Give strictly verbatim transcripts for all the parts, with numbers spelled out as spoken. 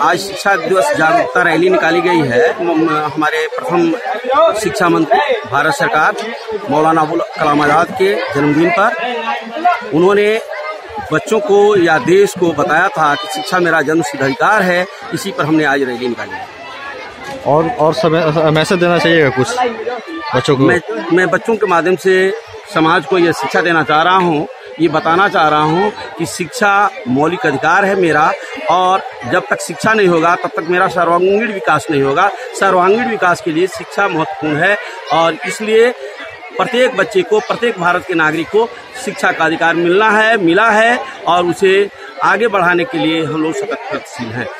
आज शिक्षा दिवस जागरूकता रैली निकाली गई है। हमारे प्रथम शिक्षा मंत्री भारत सरकार मौलाना अबुल कलाम आजाद के जन्मदिन पर उन्होंने बच्चों को या देश को बताया था कि शिक्षा मेरा जन्मसिद्ध अधिकार है। इसी पर हमने आज रैली निकाली है। और और मैसेज देना चाहिएगा कुछ बच्चों को? मैं मैं बच्चों के माध्यम से समाज को ये शिक्षा देना चाह रहा हूँ, ये बताना चाह रहा हूँ कि शिक्षा मौलिक अधिकार है मेरा, और जब तक शिक्षा नहीं होगा तब तक मेरा सर्वांगीण विकास नहीं होगा। सर्वांगीण विकास के लिए शिक्षा महत्वपूर्ण है और इसलिए प्रत्येक बच्चे को, प्रत्येक भारत के नागरिक को शिक्षा का अधिकार मिलना है, मिला है और उसे आगे बढ़ाने के लिए हम लोग सतत प्रयत्नशील हैं।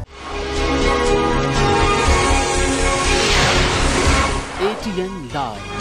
A T N Live।